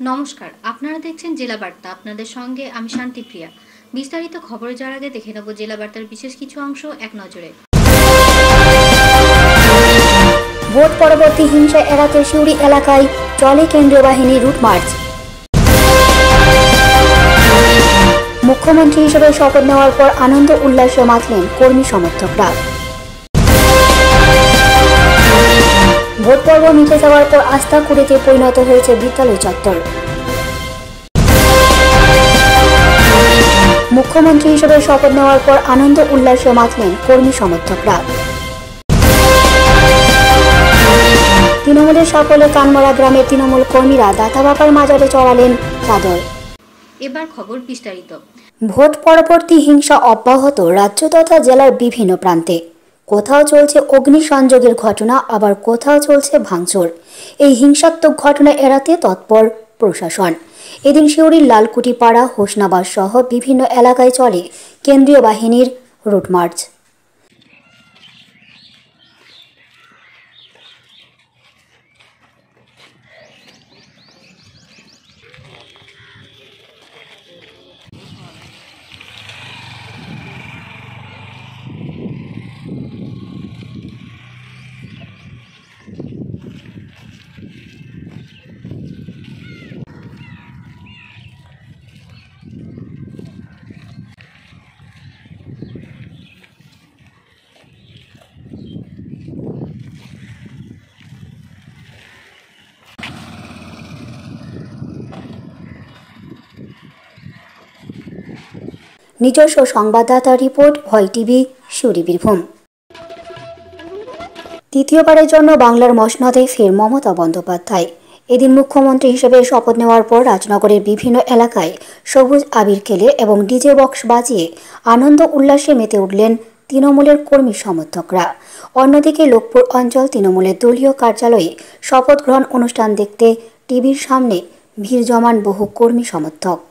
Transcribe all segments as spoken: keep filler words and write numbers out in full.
নমস্কার, আপনারা দেখছেন জেলা বার্তা। আপনাদের সঙ্গে আমি শান্তিপ্রিয়া। বিস্তারিত খবরে যাওয়ার আগে দেখে নেব জেলা বার্তার বিশেষ কিছু অংশ এক নজরে। ভোট পরবর্তী হিংসা এড়াতে সিউড়ি এলাকায় চলে কেন্দ্রীয় বাহিনীর রুট মার্চ। মুখ্যমন্ত্রী হিসেবে শপথ নেওয়ার পর আনন্দ উল্লাসে মাতলেন কর্মী সমর্থকরা। ভোট পর্ব মিটে যাওয়ার পর আস্থা কুড়িতে পরিণত হয়েছে বিদ্যালয় চত্বর। মুখ্যমন্ত্রী হিসেবে শপথ নেওয়ার পর আনন্দ উল্লাসে মাতলেন কর্মী সমর্থকরা। তৃণমূলের সাফল্যে কানমরা গ্রামের তৃণমূল কর্মীরা দাতা বাবার মাজারে চড়ালেন চাদর। এবার খবর বিস্তারিত। ভোট পরবর্তী হিংসা অব্যাহত রাজ্য তথা জেলার বিভিন্ন প্রান্তে। কোথাও চলছে অগ্নিসংযোগের ঘটনা, আবার কোথাও চলছে ভাঙচুর। এই হিংসাত্মক ঘটনা এড়াতে তৎপর প্রশাসন। এদিন সিউড়ির লালকুটি পাড়া, হোসনাবাদ সহ বিভিন্ন এলাকায় চলে কেন্দ্রীয় বাহিনীর রুট মার্চ। নিজস্ব সংবাদদাতা রিপোর্ট, ভয় টিভি, সিউড়ি, বীরভূম। তৃতীয়বারের জন্য বাংলার মসনদে ফের মমতা বন্দ্যোপাধ্যায়। এদিন মুখ্যমন্ত্রী হিসেবে শপথ নেওয়ার পর রাজনগরের বিভিন্ন এলাকায় সবুজ আবির খেলে এবং ডিজে বক্স বাজিয়ে আনন্দ উল্লাসে মেতে উঠলেন তৃণমূলের কর্মী সমর্থকরা। অন্যদিকে লোকপুর অঞ্চল তৃণমূলের দলীয় কার্যালয়ে শপথ গ্রহণ অনুষ্ঠান দেখতে টিভির সামনে ভিড় জমান বহু কর্মী সমর্থক।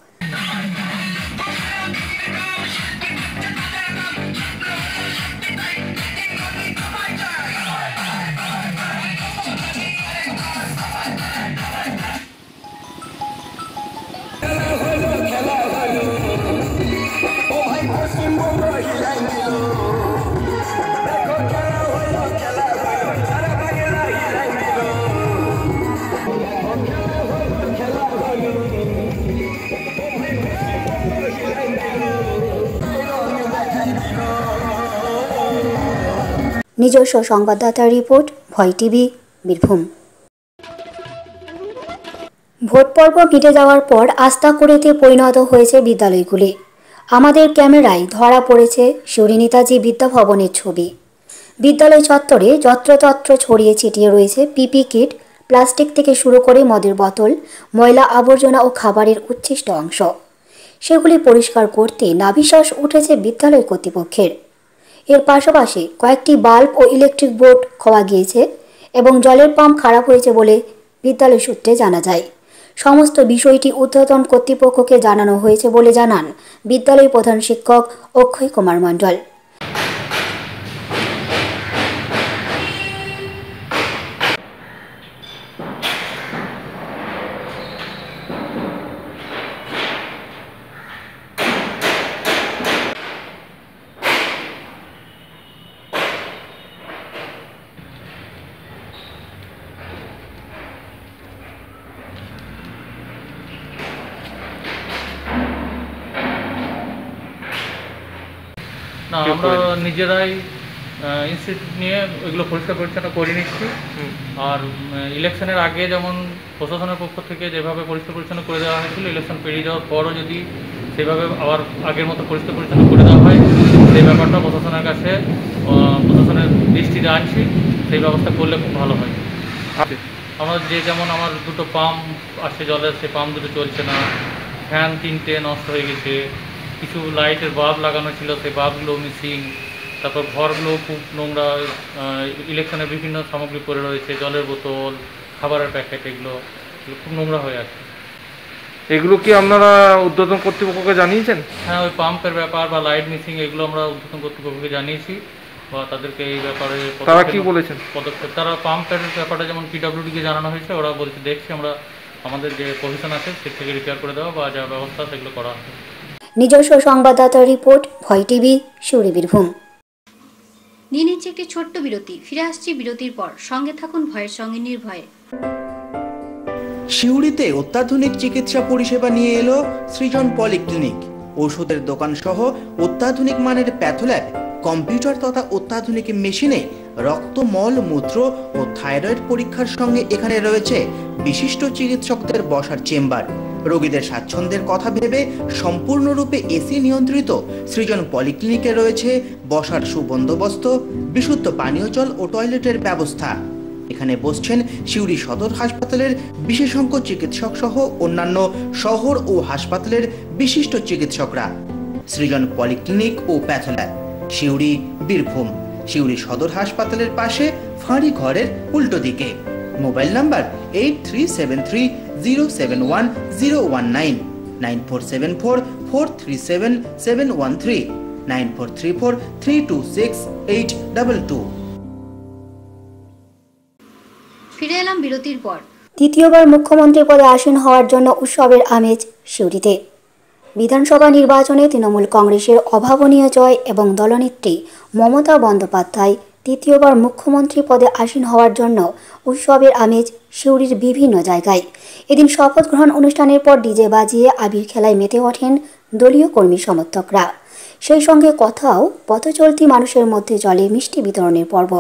নিজস্ব সংবাদদাতা রিপোর্ট, ভয় টিভি, বীরভূম। ভোট পর্ব মিটে যাওয়ার পর আস্থা কুড়িতে পরিণত হয়েছে বিদ্যালয়গুলি। আমাদের ক্যামেরায় ধরা পড়েছে সিউড়ি নেতাজি বিদ্যাভবনের ছবি। বিদ্যালয় চত্বরে যত্রতত্র ছড়িয়ে ছিটিয়ে রয়েছে পিপি কিট, প্লাস্টিক থেকে শুরু করে মদের বোতল, ময়লা আবর্জনা ও খাবারের উচ্ছিষ্ট অংশ। সেগুলি পরিষ্কার করতে নাভিশ্বাস উঠেছে বিদ্যালয় কর্তৃপক্ষের। এর পাশাপাশি কয়েকটি বাল্ব ও ইলেকট্রিক বোর্ড খোয়া গিয়েছে এবং জলের পাম্প খারাপ হয়েছে বলে বিদ্যালয় সূত্রে জানা যায়। সমস্ত বিষয়টি ঊর্ধ্বতন কর্তৃপক্ষকে জানানো হয়েছে বলে জানান বিদ্যালয় প্রধান শিক্ষক অক্ষয় কুমার মণ্ডল। না, আমরা নিজেরাই ইনস্টিটিউট নিয়ে ওইগুলো পরিষ্কার পরিচ্ছন্ন করে নিচ্ছি। আর ইলেকশনের আগে যেমন প্রশাসনের পক্ষ থেকে যেভাবে পরিষ্কার পরিচ্ছন্ন করে দেওয়া হয়েছিল, ইলেকশন পেরিয়ে যাওয়ার পরও যদি সেভাবে আবার আগের মতো পরিষ্কার পরিচ্ছন্ন করে দেওয়া হয়, সেই ব্যাপারটা প্রশাসনের কাছে প্রশাসনের দৃষ্টিতে আনছি। সেই ব্যবস্থা করলে খুব ভালো হয়। আমার যে যেমন আমার দুটো পাম্প আসে জলের, সে পাম্প দুটো চলছে না, ফ্যান তিনটে নষ্ট হয়ে গেছে, কিছু লাইটের বাল্ব লাগানো ছিল সেই বাল্বগুলো মিসিং, তারপর ঘরগুলো খুব নোংরা, ইলেকশনের বিভিন্ন সামগ্রী পড়ে রয়েছে, জলের বোতল, খাবারের প্যাকেট, এগুলো খুব নোংরা হয়ে আছে। এগুলো কি আপনারা ঊর্ধ্বতন কর্তৃপক্ষকে জানিয়েছেন? হ্যাঁ, ওই পাম্পের ব্যাপার বা লাইট মিসিং এগুলো আমরা ঊর্ধ্বতন কর্তৃপক্ষকে জানিয়েছি বা তাদেরকে এই ব্যাপারে তারা কি বলেছেন পদক্ষেপ। তারা পাম্পের ব্যাপারে যেমন পিডব্লিউডিকে জানানো হয়েছে, ওরা বলছে দেখছি আমরা আমাদের যে প্রভিশন আছে সে থেকে রিপেয়ার করে দেওয়া বা যা ব্যবস্থা সেগুলো করা হবে। নিজস্ব সংবাদদাতার রিপোর্ট, ভয় টিভি, সিউড়ি, বীরভূম। নিয়ে নিচ্ছে একটি ছোট্ট বিরতি, ফিরে আসছি বিরতির পর। সঙ্গে থাকুন ভয়ের সঙ্গে নির্ভয়ে। সিউড়িতে অত্যাধুনিক চিকিৎসা পরিষেবা নিয়ে এলো সৃজন পলিক্লিনিক। ওষুধের দোকান সহ অত্যাধুনিক মানের প্যাথোল্যাব, কম্পিউটার তথা অত্যাধুনিক মেশিনে রক্ত, মল, মূত্র ও থাইরয়েড পরীক্ষার সঙ্গে এখানে রয়েছে বিশিষ্ট চিকিৎসকদের বসার চেম্বার। রোগীদের স্বাচ্ছন্দ্যের কথা ভেবে সম্পূর্ণরূপে এসি নিয়ন্ত্রিত সৃজন পলিক্লিনিকে রয়েছে বসার সুবন্দোবস্ত, বিশুদ্ধ পানীয় জল ও টয়লেটের ব্যবস্থা। এখানে বসছেন সিউড়ি সদর হাসপাতালের বিশেষজ্ঞ চিকিৎসক সহ অন্যান্য শহর ও হাসপাতালের বিশিষ্ট চিকিৎসকরা। সৃজন পলিক্লিনিক ও প্যাথোল্যাব, সিউড়ি, বীরভূম। সিউড়ি সদর হাসপাতালের পাশে ফাঁড়ি ঘরের উল্টো দিকে। Mobile number eight three seven three zero seven one zero one nine, nine four seven four four three seven seven one three, nine four three four three two six eight double two. ফিরে এলাম বিরতির পর। দ্বিতীয়বার মুখ্যমন্ত্রী পদে আসীন হওয়ার জন্য উৎসবের আমেজ সিউড়িতে। বিধানসভা নির্বাচনে তৃণমূল কংগ্রেসের অভাবনীয় জয় এবং দলনেত্রী মমতা বন্দ্যোপাধ্যায় দ্বিতীয়বার মুখ্যমন্ত্রী পদে আসীন হওয়ার জন্য উৎসবের আমেজ সিউড়ির বিভিন্ন জায়গায়। এদিন শপথ গ্রহণ অনুষ্ঠানের পর ডিজে বাজিয়ে আবির খেলায় মেতে ওঠেন দলীয় কর্মী সমর্থকরা। সেই সঙ্গে কথাও পথচলতি মানুষের মধ্যে চলে মিষ্টি বিতরণের পর্ব।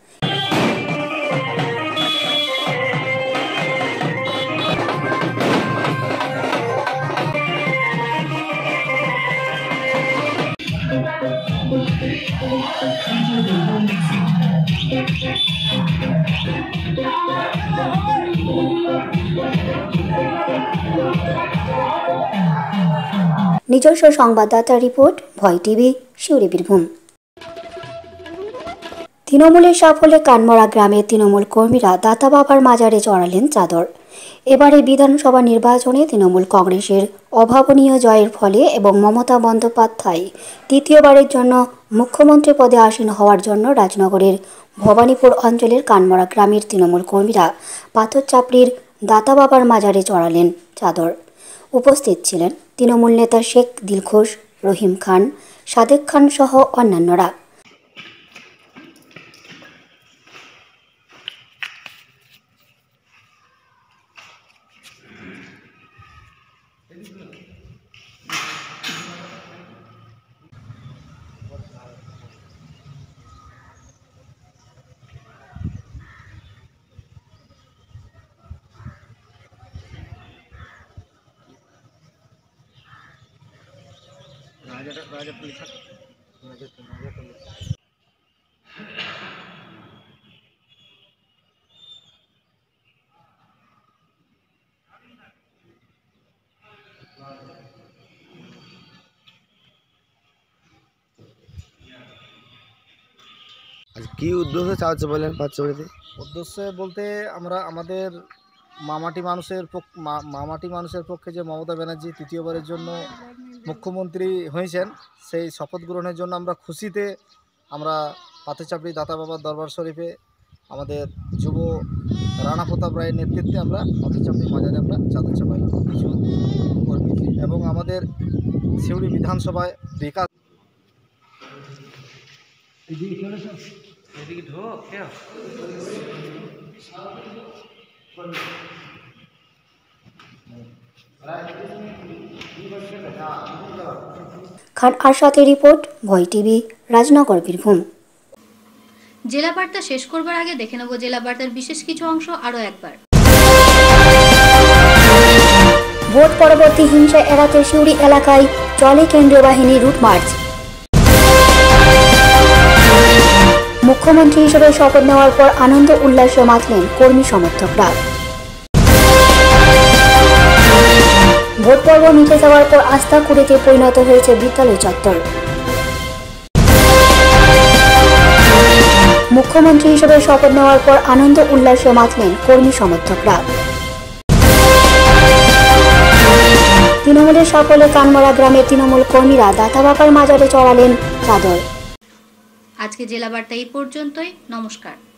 নিজস্ব সংবাদদাতা রিপোর্ট, ভয় টিভি, সিউড়ি, বীরভূম। তৃণমূলের সাফল্যে কানমরা গ্রামের তৃণমূল কর্মীরা দাতা বাবার মাজারে চড়ালেন চাদর। এবারে বিধানসভা নির্বাচনে তৃণমূল কংগ্রেসের অভাবনীয় জয়ের ফলে এবং মমতা বন্দ্যোপাধ্যায় দ্বিতীয়বারের জন্য মুখ্যমন্ত্রী পদে আসীন হওয়ার জন্য রাজনগরের ভবানীপুর অঞ্চলের কানমরা গ্রামের তৃণমূল কর্মীরা পাথর চাপড়ির দাতা বাবার মাজারে চড়ালেন চাদর। উপস্থিত ছিলেন তৃণমূল নেতা শেখ দিলখুশ, রহিম খান, সাদেক খান সহ অন্যান্যরা। আজ কি উদ্দেশ্যে চাচ্ছে বলেন পাঁচচড়িতে? উদ্দেশ্যে বলতে আমরা আমাদের মামাটি মানুষের পক্ষ মা- মামাটি মানুষের পক্ষে যে মমতা ব্যানার্জি তৃতীয়বারের জন্য মুখ্যমন্ত্রী হয়েছেন, সেই শপথ গ্রহণের জন্য আমরা খুশিতে আমরা পাথরচাপড়ি দাতা বাবার দরবার শরীফে আমাদের যুব রানা প্রতাপ রায়ের নেতৃত্বে আমরা পাথরচাপড়ি মাজারে আমরা চাদর চাপাইলাম কিছু কর্মী এবং আমাদের সিউড়ি বিধানসভায় বিকাশ খান আরশাদের রিপোর্ট, ভয় টিভি, রাজনগর, বীরভূম। জেলা বার্তা শেষ করবার আগে দেখে নেব জেলা বার্তার বিশেষ কিছু অংশ আরও একবার। ভোট পরবর্তী হিংসা এড়াতে সিউড়ি এলাকায় চলে কেন্দ্রীয় বাহিনী রুট মার্চ। মুখ্যমন্ত্রী হিসেবে শপথ নেওয়ার পর আনন্দ উল্লাসে মাতলেন কর্মী সমর্থকরা। ভোট পর্ব মিটে যাওয়ার পর আস্থা কুড়িতে পরিণত হয়েছে বিদ্যালয় চত্বর। মুখ্যমন্ত্রী হিসেবে শপথ নেওয়ার পর আনন্দ উল্লাসে মাতলেন কর্মী সমর্থকরা। তৃণমূলের সাফল্যে কানমরা গ্রামের তৃণমূল কর্মীরা দাতা বাবার মাজারে চড়ালেন চাদর। আজকে জেলা বার্তা এই পর্যন্তই। নমস্কার।